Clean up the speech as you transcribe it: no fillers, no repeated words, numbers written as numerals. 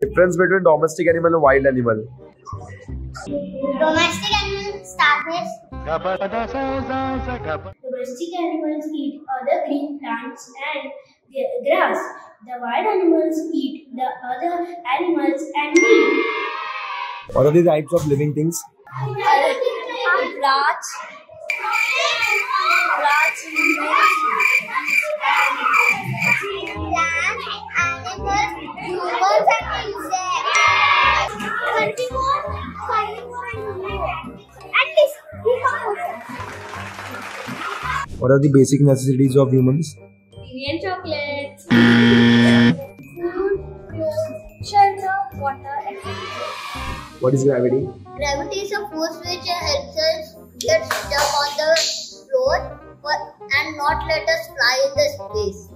Difference between domestic animal and wild animal. Domestic animals starfish. Domestic animals eat other green plants and grass. The wild animals eat the other animals and meat. What are the types of living things? Plants, Animals, humans and insects. What are the basic necessities of humans? tea and chocolates, food, clothes, shelter, water, etc. What is gravity? Gravity is a force which helps us get stuck on the floor and not let us fly in the space.